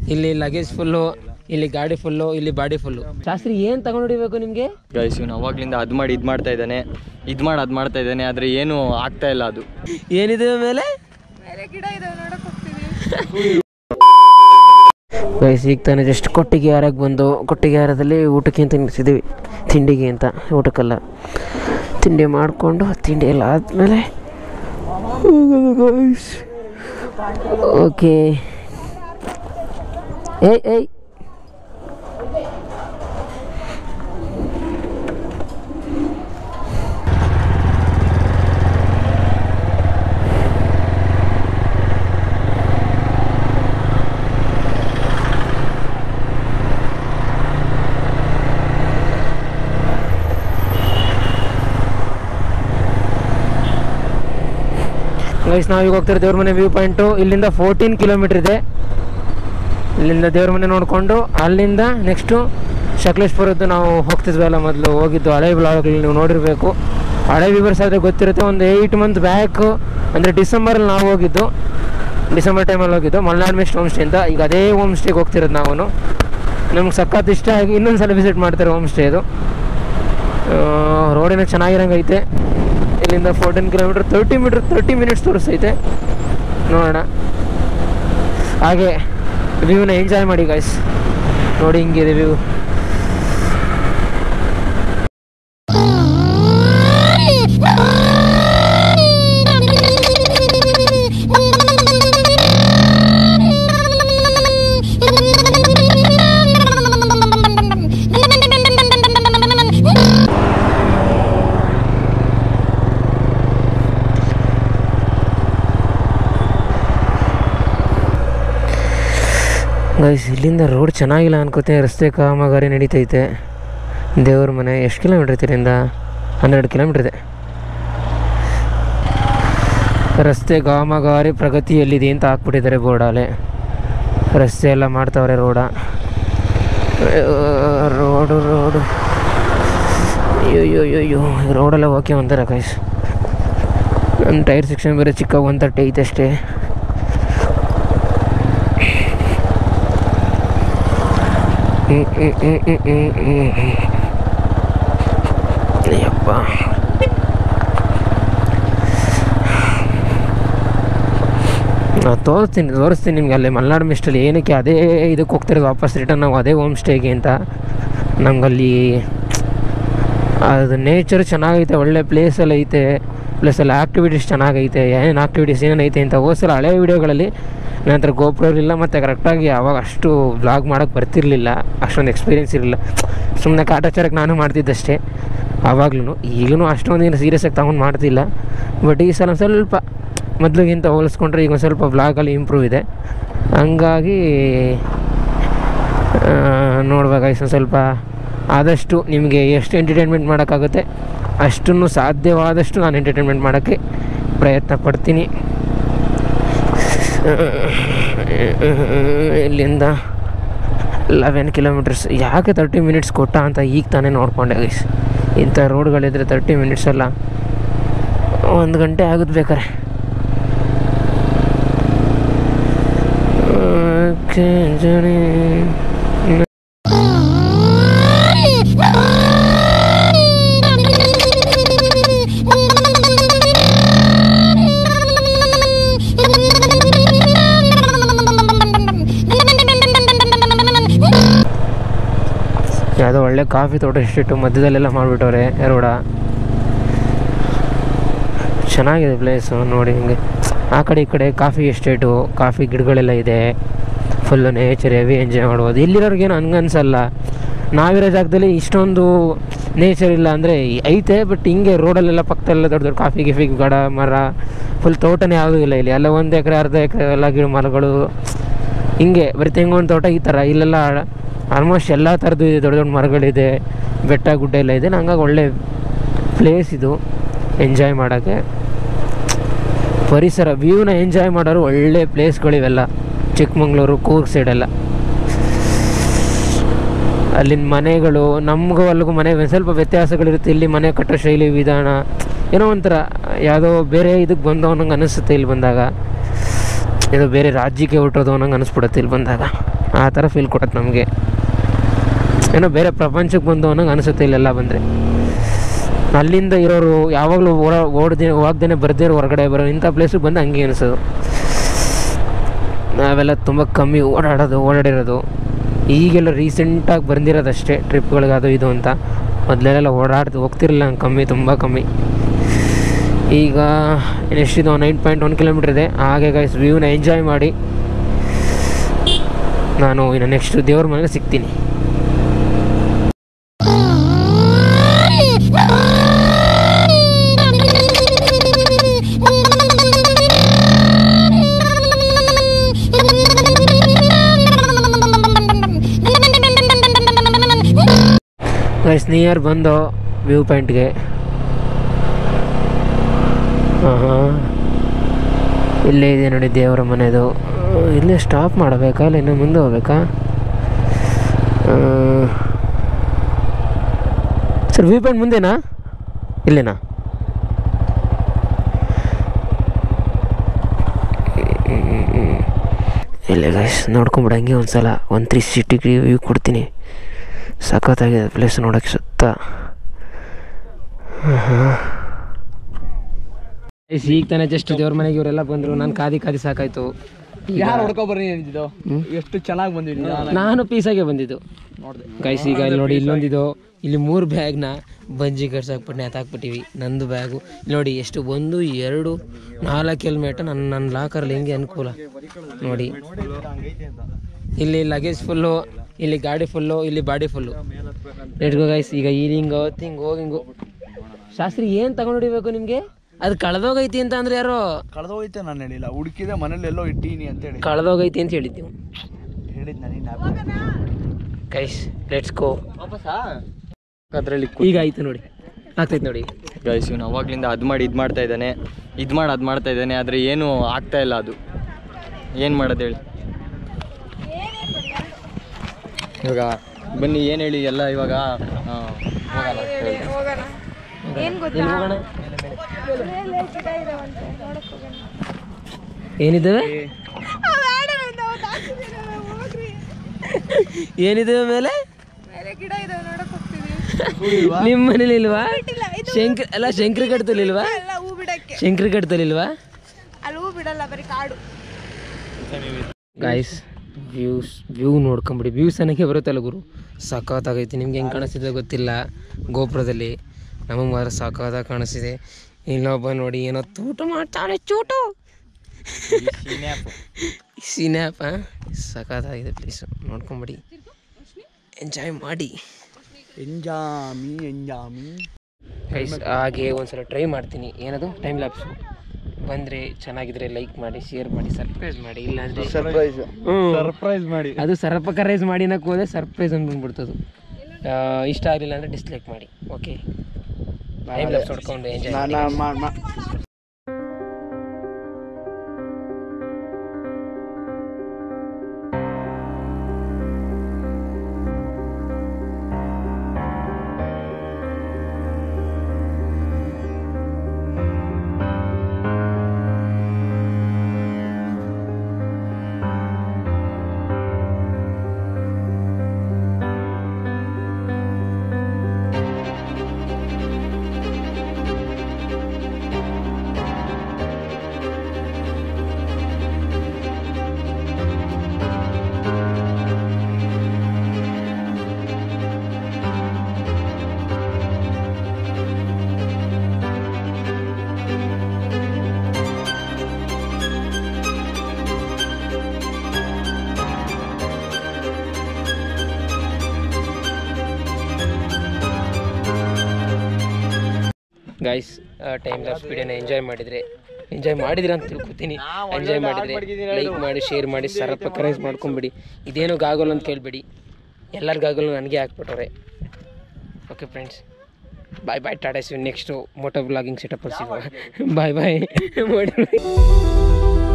ಇಲ್ಲಿ luggage full, ಇಲ್ಲಿ ಗಾಡಿ ಫುಲ್ಲು, ಇಲ್ಲಿ ಬಾಡಿ ಫುಲ್ಲು. ಶಾಸ್ತ್ರಿ ಏನು ತಗೊಂಡಿರ್ಬೇಕು ನಿಮಗೆ? ಗೈಸ್ ಇವ್ನು ಅವಾಗ್ಲಿಂದ ಅದು ಮಾಡಿ ಇದು ಮಾಡ್ತಾ ಇದ್ದಾನೆ, ಇದು ಮಾಡಿ ಅದು ಮಾಡ್ತಾ ಇದ್ದಾನೆ, ಆದರೆ ಏನೂ ಆಗ್ತಾ ಇಲ್ಲ. ಅದು ಏನಿದೆ ಮೇಲೆ ಗಿಡ ಇದಾವೆ ನೋಡಕ್ಕೆ ಹೋಗ್ತೀವಿ. ಗೈಸ್ ಈಗ ತಾನೇ ಜಸ್ಟ್ ಕೊಟ್ಟಿಗೆಹಾರಕ್ಕೆ ಬಂದು ಕೊಟ್ಟಿಗೆಹಾರದಲ್ಲಿ ಊಟಕ್ಕೆ ಅಂತ ನಿಲ್ಸಿದ್ದೀವಿ, ತಿಂಡಿಗೆ ಅಂತ. ಊಟಕ್ಕಲ್ಲ, ತಿಂಡಿ ಮಾಡಿಕೊಂಡು ತಿಂಡಿ ಎಲ್ಲ ಆದಮೇಲೆ ಗೈಸ್. ಓಕೆ ಏಯ್ ಗೈಸ್ ನಾವೀಗ ಹೋಗ್ತಾರೆ ದೇವ್ರ ಮನೆ ವ್ಯೂ ಪಾಯಿಂಟು. ಇಲ್ಲಿಂದ 14 ಕಿಲೋಮೀಟ್ರ್ ಇದೆ. ಇಲ್ಲಿಂದ ದೇವ್ರ ಮನೆ ನೋಡಿಕೊಂಡು ಅಲ್ಲಿಂದ ನೆಕ್ಸ್ಟು ಸಕಲೇಶ್ಪುರದ್ದು ನಾವು ಹೋಗ್ತಿದ್ವಲ್ಲ ಮೊದಲು ಹೋಗಿದ್ದು ಹಳೆ ಬ್ಲಾಗ್ಗಳು ನೀವು ನೋಡಿರಬೇಕು. ಹಳೆ ವ್ಯೂವರ್ಸ್ ಆದರೆ ಗೊತ್ತಿರುತ್ತೆ. ಒಂದು 8 ಮಂತ್ ಬ್ಯಾಕ್ ಅಂದರೆ ಡಿಸೆಂಬರಲ್ಲಿ ನಾವು ಹೋಗಿದ್ದು, ಡಿಸೆಂಬರ್ ಟೈಮಲ್ಲಿ ಹೋಗಿದ್ದು ಮಲ್ನಾಡ್ ಮೆಸ್ಟ್ ಹೋಮ್ ಸ್ಟೇಯಿಂದ. ಈಗ ಅದೇ ಹೋಮ್ ಸ್ಟೇಗೆ ಹೋಗ್ತಿರೋದು ನಾವು. ನಮ್ಗೆ ಸಖತ್ ಇಷ್ಟ ಆಗಿ ಇನ್ನೊಂದು ಸಲ ವಿಸಿಟ್ ಮಾಡ್ತಾರೆ ಹೋಮ್ ಸ್ಟೇ. ಇದು ರೋಡಿನ ಚೆನ್ನಾಗಿರಂಗೈತೆ. ಇಲ್ಲಿಂದ 14 ಕಿಲೋಮೀಟ್ರ್ 30 ಮಿನಿಟ್ಸ್ ತೋರಿಸ್ತೈತೆ. ನೋಡೋಣ, ಹಾಗೆ ವ್ಯೂನ ಎಂಜಾಯ್ ಮಾಡಿ ಗೈಸ್. ನೋಡಿ ಹಿಂಗಿದೆ ವ್ಯೂ. ಗೈಸ್ ಇಲ್ಲಿಂದ ರೋಡ್ ಚೆನ್ನಾಗಿಲ್ಲ ಅನ್ಕೋತೀನಿ. ರಸ್ತೆ ಕಾಮಗಾರಿ ನಡೀತೈತೆ. ದೇವ್ರ ಮನೆ ಎಷ್ಟು ಕಿಲೋಮೀಟ್ರ್ ಐತೆ ಇಲ್ಲಿಂದ? 12 ಕಿಲೋಮೀಟ್ರ್ ಇದೆ. ರಸ್ತೆ ಕಾಮಗಾರಿ ಪ್ರಗತಿಯಲ್ಲಿದೆ ಅಂತ ಹಾಕ್ಬಿಟ್ಟಿದ್ದಾರೆ ಬೋರ್ಡಲ್ಲಿ. ರಸ್ತೆ ಎಲ್ಲ ಮಾಡ್ತಾವ್ರೆ. ರೋಡು ಅಯ್ಯೋ ರೋಡೆಲ್ಲ ಓಕೆ ಅಂತಾರೆ ಗೈಸ್. ನನ್ನ ಟೈರ್ ಸೆಕ್ಷನ್ ಬೇರೆ ಚಿಕ್ಕ 130 ಐತೆ ಅಷ್ಟೇ. ಅಯ್ಯಪ್ಪ, ನಾನು ತೋರಿಸ್ತೀನಿ ನಿಮ್ಗೆ. ಅಲ್ಲೇ ಮಲ್ನಾಡು ಮೆಸ್ಟಲ್ಲಿ ಏನಕ್ಕೆ ಅದೇ ಇದಕ್ಕೆ ಹೋಗ್ತಿರೋದು ವಾಪಸ್ ರಿಟರ್ನ್ ನಾವು ಅದೇ ಹೋಮ್ ಸ್ಟೇಗೆ ಅಂತ. ನಮಗಲ್ಲಿ ಅದು ನೇಚರ್ ಚೆನ್ನಾಗೈತೆ, ಒಳ್ಳೆ ಪ್ಲೇಸಲ್ಲಿ ಐತೆ. ಪ್ಲಸ್ ಅಲ್ಲಿ ಆ್ಯಕ್ಟಿವಿಟೀಸ್ ಚೆನ್ನಾಗೈತೆ. ಏನೇನು ಆ್ಯಕ್ಟಿವಿಟೀಸ್ ಏನೇನೈತೆ ಅಂತ ಹೋದ್ಸಲ ಹಳೆ ವೀಡಿಯೋಗಳಲ್ಲಿ ನನ್ನ ಹತ್ರ ಗೋಪ್ರೋ ಇರಲಿಲ್ಲ, ಮತ್ತು ಕರೆಕ್ಟಾಗಿ ಆವಾಗ ಅಷ್ಟು ವ್ಲಾಗ್ ಮಾಡೋಕ್ಕೆ ಬರ್ತಿರಲಿಲ್ಲ, ಅಷ್ಟೊಂದು ಎಕ್ಸ್ಪೀರಿಯೆನ್ಸ್ ಇರಲಿಲ್ಲ. ಸುಮ್ಮನೆ ಕಾಟಾಚಾರಕ್ಕೆ ನಾನು ಮಾಡ್ತಿದ್ದಷ್ಟೇ ಆವಾಗ್ಲೂ. ಈಗಲೂ ಅಷ್ಟೊಂದೇನು ಸೀರಿಯಸ್ಸಾಗಿ ತಗೊಂಡು ಮಾಡ್ತಿಲ್ಲ. ಬಟ್ ಈ ಸಲ ಸ್ವಲ್ಪ ಮೊದಲಿಗಿಂತ ಹೋಲಿಸ್ಕೊಂಡ್ರೆ ಈಗ ಒಂದು ಸ್ವಲ್ಪ ವ್ಲಾಗಲ್ಲಿ ಇಂಪ್ರೂವ್ ಇದೆ. ಹಂಗಾಗಿ ನೋಡ್ಬೇಕು ಒಂದು ಸ್ವಲ್ಪ ಆದಷ್ಟು ನಿಮಗೆ ಎಷ್ಟು ಎಂಟರ್ಟೈನ್ಮೆಂಟ್ ಮಾಡೋಕ್ಕಾಗುತ್ತೆ ಅಷ್ಟನ್ನು ಸಾಧ್ಯವಾದಷ್ಟು ನಾನು ಎಂಟರ್ಟೈನ್ಮೆಂಟ್ ಮಾಡೋಕ್ಕೆ ಪ್ರಯತ್ನ ಪಡ್ತೀನಿ. ಇಲ್ಲಿಂದ 11 ಕಿಲೋಮೀಟರ್ಸ್. ಯಾಕೆ 30 ಮಿನಿಟ್ಸ್ ಕೊಟ್ಟ ಅಂತ ಈಗ ತಾನೇ ನೋಡಿಕೊಂಡೆ ಗೈಸ್. ಇಂಥ ರೋಡ್ಗಳಿದ್ರೆ 30 ಮಿನಿಟ್ಸ್ ಅಲ್ಲ, 1 ಗಂಟೆ ಆಗುತ್ತೆ ಬೇಕಾರೆ. ಯಾವುದೋ ಒಳ್ಳೆ ಕಾಫಿ ತೋಟ ಎಸ್ಟೇಟು ಮಧ್ಯದಲ್ಲೆಲ್ಲ ಮಾಡಿಬಿಟ್ಟವ್ರೆ ರೋಡ. ಚೆನ್ನಾಗಿದೆ ಪ್ಲೇಸು ನೋಡಿ. ಹಿಂಗೆ ಆ ಕಡೆ ಈ ಕಡೆ ಕಾಫಿ ಎಸ್ಟೇಟು, ಕಾಫಿ ಗಿಡಗಳೆಲ್ಲ ಇದೆ. ಫುಲ್ಲು ನೇಚರ್ ಹೆವಿ ಎಂಜಾಯ್ ಮಾಡ್ಬೋದು. ಇಲ್ಲಿರೋರ್ಗೇನು ಹಂಗನ್ಸಲ್ಲ. ನಾವಿರೋ ಜಾಗದಲ್ಲಿ ಇಷ್ಟೊಂದು ನೇಚರ್ ಇಲ್ಲ ಅಂದರೆ ಐತೆ. ಬಟ್ ಹಿಂಗೆ ರೋಡಲ್ಲೆಲ್ಲ ಪಕ್ಕದಲ್ಲೆಲ್ಲ ದೊಡ್ಡ ದೊಡ್ಡ ಕಾಫಿ ಗಿಫಿ ಗಿಡ ಮರ ಫುಲ್ ತೋಟನೇ ಯಾವುದೂ ಇಲ್ಲ ಇಲ್ಲಿ. ಎಲ್ಲ 1 ಎಕರೆ 1/2 ಎಕರೆ ಎಲ್ಲ ಗಿಡ ಮರಗಳು ಹಿಂಗೆ ಬರೀ ತೆಂಗಿನ ತೋಟ ಈ ಥರ. ಇಲ್ಲೆಲ್ಲ ಆಲ್ಮೋಸ್ಟ್ ಎಲ್ಲ ಥರದ್ದು ಇದೆ, ದೊಡ್ಡ ದೊಡ್ಡ ಮರಗಳಿದೆ, ಬೆಟ್ಟ ಗುಡ್ಡ ಎಲ್ಲ ಇದೆ. ಹಂಗಾಗಿ ಒಳ್ಳೆ ಪ್ಲೇಸ್ ಇದು ಎಂಜಾಯ್ ಮಾಡೋಕ್ಕೆ. ಪರಿಸರ ವ್ಯೂನ ಎಂಜಾಯ್ ಮಾಡೋರು ಒಳ್ಳೆ ಪ್ಲೇಸ್ಗಳಿವೆಲ್ಲ. ಚಿಕ್ಕಮಂಗ್ಳೂರು ಕೂರ್ಗ್ ಸೈಡೆಲ್ಲ ಅಲ್ಲಿನ ಮನೆಗಳು ನಮಗೂ ಅಲ್ಲಿಗೂ ಮನೆ ಸ್ವಲ್ಪ ವ್ಯತ್ಯಾಸಗಳಿರುತ್ತೆ. ಇಲ್ಲಿ ಮನೆ ಕಟ್ಟೋ ಶೈಲಿ ವಿಧಾನ ಏನೋ ಒಂಥರ ಯಾವುದೋ ಬೇರೆ ಇದಕ್ಕೆ ಬಂದೋ ನಂಗೆ ಅನಿಸುತ್ತೆ ಇಲ್ಲಿ ಬಂದಾಗ. ಇದು ಬೇರೆ ರಾಜ್ಯಕ್ಕೆ ಹೊರಟೋದು ಅನ್ನೋಂಗೆ ಅನಿಸ್ಬಿಡುತ್ತೆ ಇಲ್ಲಿ ಬಂದಾಗ. ಆ ಥರ ಫೀಲ್ ಕೊಡುತ್ತೆ ನಮಗೆ. ಏನೋ ಬೇರೆ ಪ್ರಪಂಚಕ್ಕೆ ಬಂದು ಅನ್ನೋಂಗೆ ಅನಿಸುತ್ತೆ ಇಲ್ಲೆಲ್ಲ ಬಂದರೆ. ಅಲ್ಲಿಂದ ಇರೋರು ಯಾವಾಗಲೂ ಹೋಗ್ದೇ ಬರ್ದೇ ಹೊರಗಡೆ ಬರೋ ಇಂಥ ಪ್ಲೇಸಿಗೆ ಬಂದು ಹಂಗೆ ಅನಿಸೋದು. ನಾವೆಲ್ಲ ತುಂಬ ಕಮ್ಮಿ ಓಡಾಡಿರೋದು. ಈಗೆಲ್ಲ ರೀಸೆಂಟಾಗಿ ಬಂದಿರೋದಷ್ಟೇ ಟ್ರಿಪ್ಗಳಿಗೆ ಅದು ಇದು ಅಂತ. ಮೊದಲೆಲ್ಲ ಹೋಗ್ತಿರಲಿಲ್ಲ, ಕಮ್ಮಿ, ತುಂಬ ಕಮ್ಮಿ. ಈಗ ಎಷ್ಟಿದೆ 9.1 ಕಿಲೋಮೀಟ್ರ್ ಇದೆ. ಹಾಗೆ ಗೈಸ್ ವ್ಯೂನ ಎಂಜಾಯ್ ಮಾಡಿ ನಾನು ಇನ್ನು ನೆಕ್ಸ್ಟ್ ದೇವ್ರ ಮನೆಗೆ ಸಿಗ್ತೀನಿ. ಗೈಸ್ ನಿಯರ್ ಬಂದು ವ್ಯೂ ಪಾಯಿಂಟ್ಗೆ. ಇಲ್ಲೇ ಇದೆ ನೋಡಿ ದೇವರ ಮನೆದು. ಇಲ್ಲೇ ಸ್ಟಾಪ್ ಮಾಡಬೇಕಾ ಇಲ್ಲ ಇನ್ನೂ ಮುಂದೆ ಹೋಗ್ಬೇಕಾ? ಸರ್ ವ್ಯೂ ಪಾಯಿಂಟ್ ಮುಂದೆನಾ ಇಲ್ಲೇನಾ? ಇಲ್ಲೇ ಗೈಸ್ ನೋಡ್ಕೊಂಬಿಡ ಹಂಗೆ ಒಂದು ಸಲ 130 ಡಿಗ್ರಿ ವ್ಯೂ ಕೊಡ್ತೀನಿ. ಸಖತ್ತಾಗಿದೆ ಪ್ಲೇಸ್ ನೋಡೋಕ್ಕೆ ಸುತ್ತ. ಈಗ ತಾನೇ ಜಸ್ಟ್ ದೇವ್ರ ಮನೆಗೆ ಇವರೆಲ್ಲ ಬಂದರು. ನಾನು ಕಾದಿ ಸಾಕಾಯ್ತು. ಯಾರು ಹೊಡ್ಕೊಬರ್ರಿ ಅಂತಿದ್ದು, ಎಷ್ಟು ಚೆನ್ನಾಗಿ ಬಂದಿದ್ದು. ನಾನು ಪೀಸಾಗೆ ಬಂದಿದ್ದು ನೋಡಿದೆ ಗೈಸ್. ಈಗ ಇಲ್ಲಿ ನೋಡಿ ಇಲ್ಲೊಂದಿದ್ದು, ಇಲ್ಲಿ 3 ಬ್ಯಾಗ್ನ ಬಂಜಿ ಕಟ್ಸಾಕ್ಬಿಟ್ಟು ನೇತಾಕ್ಬಿಟ್ಟಿವಿ. ನಂದು ಬ್ಯಾಗು ನೋಡಿ ಎಷ್ಟು 1, 2, 4 ಹೆಲ್ಮೆಟ್ ನನ್ನ ಲಾಕರಲ್ಲಿ ಹೆಂಗೆ ಅನುಕೂಲ ನೋಡಿ. ಇಲ್ಲಿ ಲಗೇಜ್ ಫುಲ್ಲು, ಇಲ್ಲಿ ಗಾಡಿ ಫುಲ್ಲು, ಇಲ್ಲಿ ಬಾಡಿ ಫುಲ್ಲು. Let's guys. ಈಗ ಹಿಂಗೆ ಹೋಗಿಂಗು. ಶಾಸ್ತ್ರಿ ಏನು ತಗೊಂಡು ಹೊಡಿಬೇಕು ನಿಮಗೆ? ಅದು ಕಳೆದೋಗೈತಿ ಅಂತ ಅಂದ್ರೆ ಯಾರೋ ಕಳೆದೋಗೈತೆ ನಾನು ಹೇಳಿಲ್ಲ, ಹುಡುಕಿದೆ ಮನೇಲಿ ಎಲ್ಲೋ ಇಟ್ಟೀನಿ ಅಂತೇಳಿ. ಕಳೆದೋಗೈತಿ ಅಂತ ಹೇಳಿದ್ದೀವಿ. ಹೇಳಿದ್ ನಾನು ಗೈಸ್ ಲೆಟ್ಸ್ ಗೋ. ಅದರಲ್ಲಿ ಈಗ ಆಯ್ತು ನೋಡಿ, ಆಗ್ತೈತೆ ನೋಡಿ ಗೈಸ್. ಇವನು ಅವಾಗ್ಲಿಂದ ಅದು ಮಾಡಿ ಇದು ಮಾಡ್ತಾ ಇದ್ದಾನೆ, ಅದು ಮಾಡ್ತಾ ಇದ್ದಾನೆ. ಆದರೆ ಏನೂ ಆಗ್ತಾ ಇಲ್ಲ. ಅದು ಏನು ಮಾಡೋದು ಹೇಳಿ? ಇವಾಗ ಬನ್ನಿ, ಏನು ಹೇಳಿ ಎಲ್ಲ ಇವಾಗ ಹೋಗೋಣ. ಏನು ಗೊತ್ತಾ, ಏನಿದ್ದಾವೆ ಏನಿದ್ದಾವೆ ಮೇಲೆ ಗಿಡ ಇದಾವೆ ನೋಡಕ್ ಹೋಗ್ತೀವಿ. ನಿಮ್ಮ ಮನೇಲಿ ಇಲ್ವಾ? ಶಂಕರಿ ಕಟ್ತಲಿಲ್ವಾ? ಹೂ ಬಿಡಕ್ಕೆ ಶಂಕರಿ ಕಟ್ತಲಿಲ್ವಾ? ಅಲ್ಲಿ ಹೂ ಬಿಡಲ್ಲ, ಬರೀ ಕಾಡು. Guys view ನೋಡ್ಕೊಂಬಿಡಿ. ವ್ಯೂಸ್ ಅನ್ನಕ್ಕೆ ಬರುತ್ತಲ್ಲ ಗುರು, ಸಖತ್ತಾಗೈತಿ. ನಿಮ್ಗೆ ಹೆಂಗೆ ಕಾಣಿಸ್ತಿದೆ ಗೊತ್ತಿಲ್ಲ ಗೋಪುರದಲ್ಲಿ, ನಮಗೆ ಮಾತ್ರ ಸಖತ್ತಾಗಿ ಕಾಣಿಸ್ತಿದೆ. ಇಲ್ಲೊಬ್ಬ ನೋಡಿ ಏನೋ ತೂಟ ಮಾಡ್ತಾನೆ, ಚೂಟು ಸಿನ್ಯಾಪ್. ಸಖತ್ತಾಗಿದೆ ಪ್ಲೇಸು, ನೋಡ್ಕೊಂಬಿಡಿ, ಎಂಜಾಯ್ ಮಾಡಿ. ಗೈಸ್ ಹಾಗೆ ಒಂದ್ಸಲ ಟ್ರೈ ಮಾಡ್ತೀನಿ. ಏನದು ಟೈಮ್ ಲ್ಯಾಪ್ಸು ಬಂದರೆ ಚೆನ್ನಾಗಿದ್ರೆ ಲೈಕ್ ಮಾಡಿ, ಶೇರ್ ಮಾಡಿ, ಸರ್ಪ್ರೈಸ್ ಮಾಡಿ. ಇಲ್ಲಾಂದರೆ ಸರ್ಪ್ರೈಸ್ ಮಾಡಿ. ಅದು ಸರ್ಪ್ರೈಸ್ ಮಾಡಿ ಅನ್ನಕ್ಕೆ ಹೋದರೆ ಸರ್ಪ್ರೈಸ್ ಅಂದ್ಬಿಡ್ತದು. ಇಷ್ಟ ಆಗಲಿಲ್ಲ ಅಂದರೆ ಡಿಸ್ಲೈಕ್ ಮಾಡಿ. ಓಕೆ, ಟೈಮ್ ಲ್ಯಾಪ್ಸ್ ನೋಡ್ಕೊಂಡು ಎಂಜಾಯ್ ಮಾಡಿ. ಗೈಸ್ ಟೈಮ್ ಲ್ಯಾಪ್ಸ್ ವಿಡಿಯೋನ ಎಂಜಾಯ್ ಮಾಡಿದ್ರೆ ಅಂತ ತಿಳ್ಕೊತೀನಿ. ಎಂಜಾಯ್ ಮಾಡಿದರೆ ಲೈಕ್ ಮಾಡಿ, ಶೇರ್ ಮಾಡಿ, ಸಬ್ಸ್ಕ್ರೈಬ್ ಮಾಡ್ಕೊಂಬಿಡಿ. ಇದೇನು ಗಾಗಲ್ ಅಂತ ಕೇಳಬೇಡಿ, ಎಲ್ಲರ ಗಾಗಲ್ ನನಗೆ ಹಾಕ್ಬಿಟ್ಟವ್ರೆ. ಓಕೆ ಫ್ರೆಂಡ್ಸ್, ಬಾಯ್ ಟಾಟಾ, see you next moto vlogging ಸೆಟಪ್ಪಲ್ಲಿ ಸಿಗುವ. ಬಾಯ್.